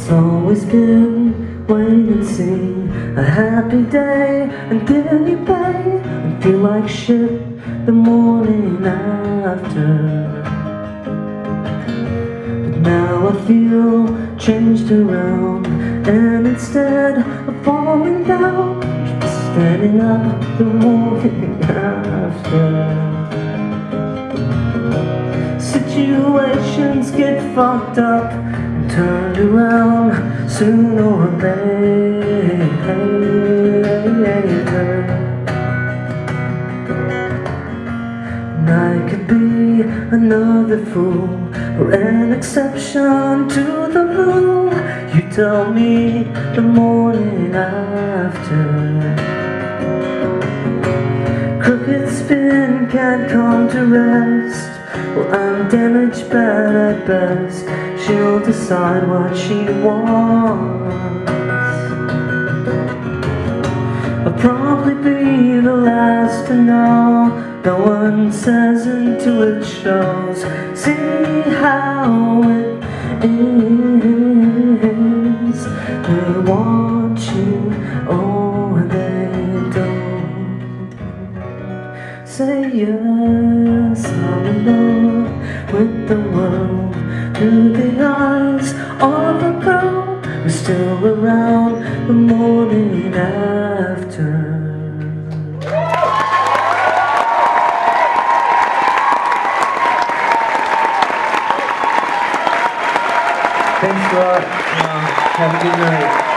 It's always been wait and see, a happy day, and then you pay and feel like shit the morning after. But now I feel changed around, and instead of falling down, just standing up the morning after. Situations get fucked up and turned around sooner or later. And I could be another fool or an exception to the rule. You tell me the morning after. Crooked spin can't come to rest. Well, I'm damaged bad at best. She'll decide what she wants. I'll probably be the last to know. No one says until it shows. See how it is. They want you or they don't. Say yes, I'm in love with the world through the eyes of a girl who's still around the morning after. Thanks a lot. Have a good night.